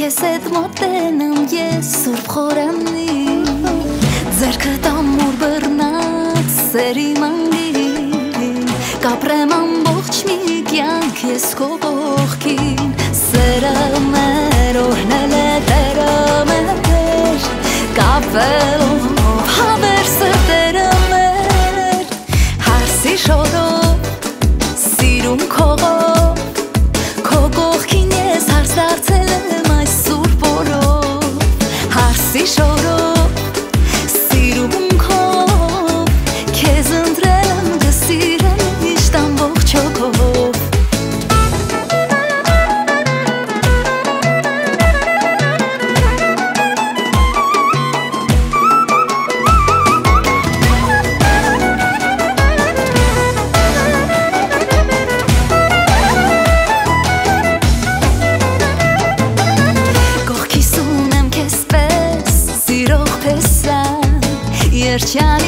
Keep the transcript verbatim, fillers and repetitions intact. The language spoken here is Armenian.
քեզ հետ մոտենամ ես սուրբ խորանի ձեռքդ ամուր բռնած սերի մանգին կապրեմ ամբողջ մի կյանք ես քո կողքին սերը մեր օրհնել է Տերը մեր կապելով հավեր սրտերը մեր Հարսի շորով սիրում քողով քո կողքին ես հարս դարձել եմ այս սուրբ օրով Հարսի շորով սիրում քով քեզ ընտրել եմ կսիրեմ միշտ ամբողջ հոգով Երջան